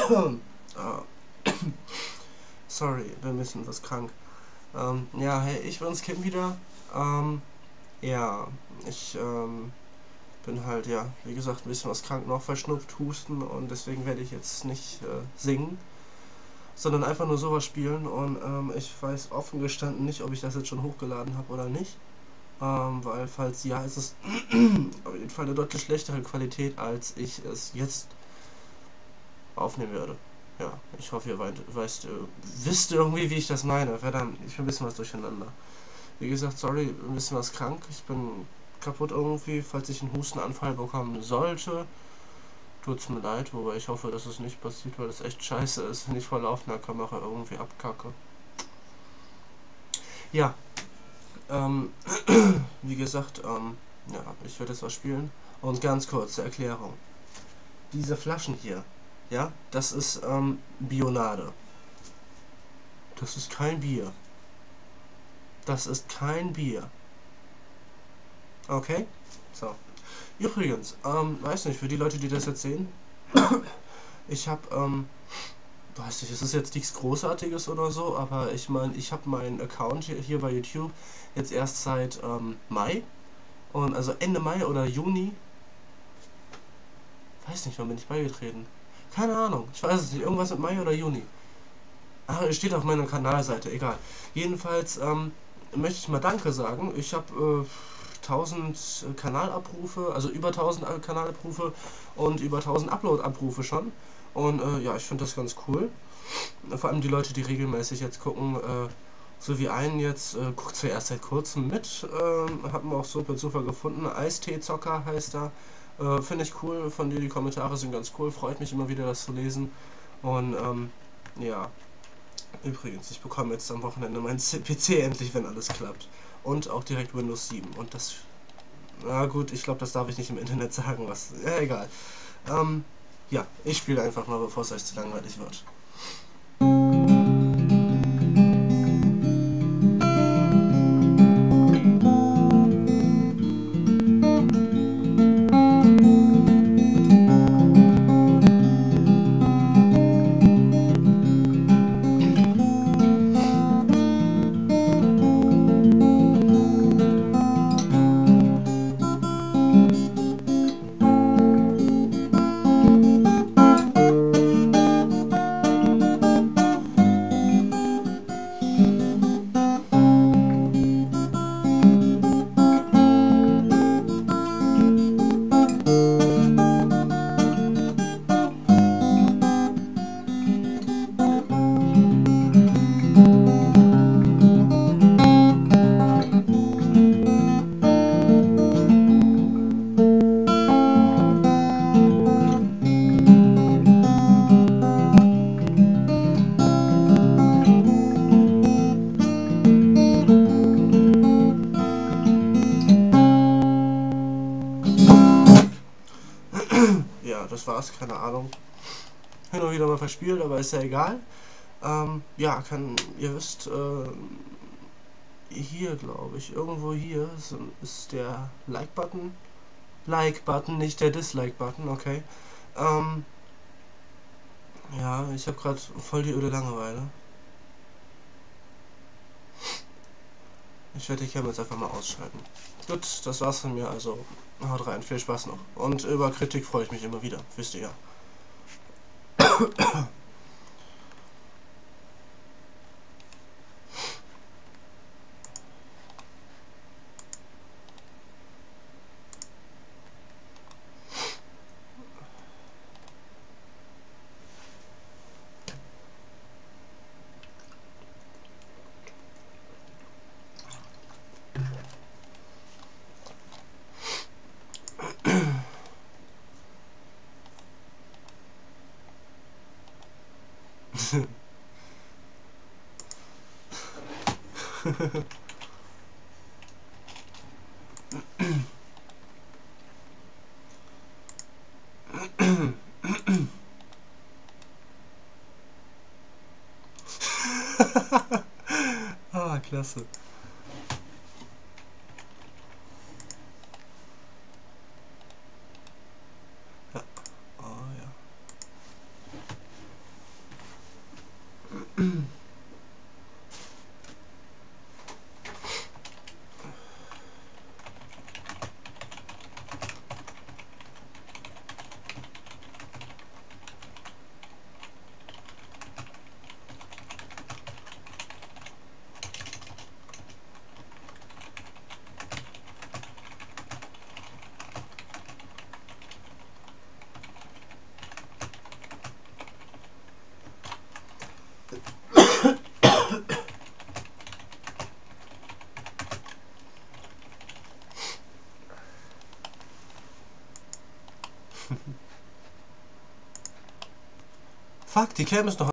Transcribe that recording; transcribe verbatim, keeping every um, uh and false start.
Ah. Sorry, bin ein bisschen was krank. Ähm, ja, hey, ich bin's, Kim wieder. Ähm, ja, ich ähm, bin halt, ja, wie gesagt, ein bisschen was krank, noch verschnupft, husten, und deswegen werde ich jetzt nicht äh, singen, sondern einfach nur sowas spielen. Und ähm, ich weiß offen gestanden nicht, ob ich das jetzt schon hochgeladen habe oder nicht. Ähm, weil falls ja, ist es auf jeden Fall eine deutlich schlechtere Qualität, als ich es jetzt aufnehmen werde. Ja, ich hoffe, ihr weißt, weißt, äh, wisst irgendwie, wie ich das meine. Verdammt, ich bin ein bisschen was durcheinander. Wie gesagt, sorry, ein bisschen was krank. Ich bin kaputt irgendwie, falls ich einen Hustenanfall bekommen sollte. Tut's mir leid, wobei ich hoffe, dass es nicht passiert, weil das echt scheiße ist, wenn ich vor laufender Kamera irgendwie abkacke. Ja, ähm, wie gesagt, ähm, ja, ich werde jetzt was spielen. Und ganz kurze Erklärung. Diese Flaschen hier, ja, das ist, ähm, Bionade. Das ist kein Bier. Das ist kein Bier. Okay? So. Übrigens, ähm, weiß nicht, für die Leute, die das jetzt sehen, ich habe, ähm, weiß nicht, es ist jetzt nichts Großartiges oder so, aber ich meine, ich habe meinen Account hier, hier bei YouTube jetzt erst seit, ähm, Mai. Und also Ende Mai oder Juni. Weiß nicht, wann bin ich beigetreten? Keine Ahnung, ich weiß es nicht, irgendwas mit Mai oder Juni. Ach, es steht auf meiner Kanalseite, egal. Jedenfalls, ähm, möchte ich mal Danke sagen. Ich habe, äh, tausend Kanalabrufe, also über tausend Kanalabrufe und über tausend Upload-Abrufe schon. Und äh, ja, ich finde das ganz cool. Vor allem die Leute, die regelmäßig jetzt gucken, äh, so wie einen jetzt, äh, guckt zwar erst seit kurzem mit, äh, haben wir auch so per Zufall gefunden. Eistee-Zocker heißt er. Äh, finde ich cool von dir, die Kommentare sind ganz cool, freut mich immer wieder, das zu lesen. Und ähm, ja, übrigens, ich bekomme jetzt am Wochenende meinen P C endlich, wenn alles klappt. Und auch direkt Windows sieben. Und das, na gut, ich glaube, das darf ich nicht im Internet sagen, was, ja, egal. Ähm, ja, ich spiele einfach mal, bevor es euch zu langweilig wird. Ja, das war's, keine Ahnung. Hin und wieder mal verspielt, aber ist ja egal. Ähm, ja, kann, ihr wisst, äh, hier glaube ich, irgendwo hier ist, ist der Like-Button. Like-Button, nicht der Dislike-Button, okay. Ähm, ja, ich habe gerade voll die öde Langeweile. Ich werde die Kimme jetzt einfach mal ausschalten. Gut, das war's von mir, also haut rein, viel Spaß noch. Und über Kritik freue ich mich immer wieder, wisst ihr ja. Ah, klasse. Ja. Oh, ja. Fuck, die Cam ist noch